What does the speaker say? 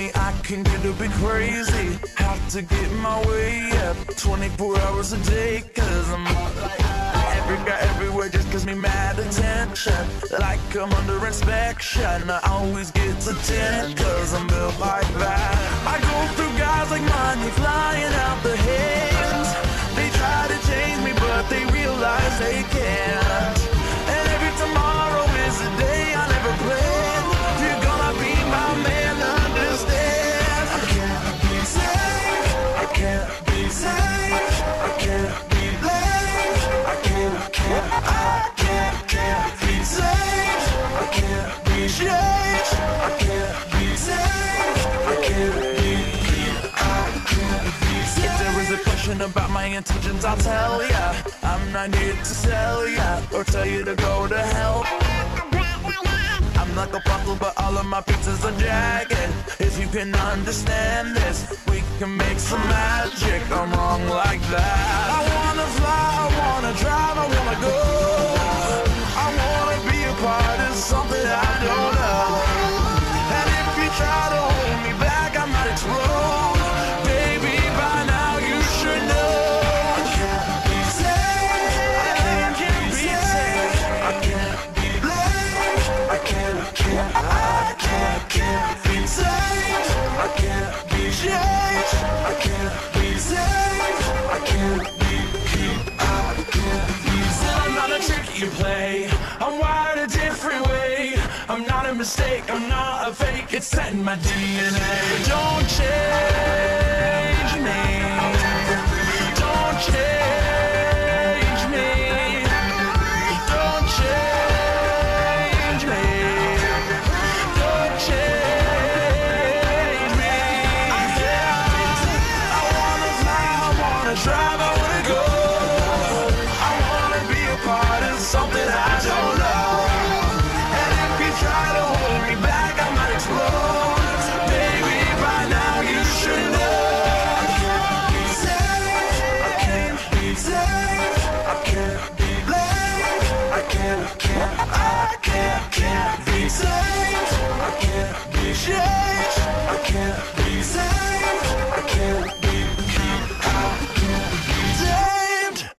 me, I can get a bit crazy. Have to get my way up 24 hours a day, cause I'm every guy everywhere just gives me mad attention. Like I'm under inspection, I always get to 10, cause I'm built like that. I go through guys like money flying out the hands. They try to change me, but they realize they can't. And every tomorrow is a day I never planned. You're gonna be my man, understand? I can't be saved, I can't be saved, I can't be blamed, I can't be saved, I can't be changed, I can't be saved, I can't be saved. If there is a question about my intentions, I'll tell ya. I'm not here to sell ya or tell you to go to hell. I'm like a puzzle, but all of my pieces are jagged. If you can understand this, we can make some magic. I'm wrong like that. I wanna fly, I wanna drive, I wanna go. I wanna be a part of something I don't know. And if you try to hold me back, I might explode. Baby, by now you should know. I can't be saved, I can't be saved, I can't be blamed, I can't be saved, I can't be changed, I can't be saved, I can't be saved. I'm not a trick you play, I'm wired a different way. I'm not a mistake, I'm not a fake, it's set in my DNA. Don't change me, don't change me, don't change me, don't change me. I wanna fly, I wanna drive, I wanna go. I wanna be a part of something I don't know. And if you try to hold me back, I might explode. Baby, by now you should know. I can't be saved, I can't be saved, I can't be blamed, I can't be saved, I can't be changed.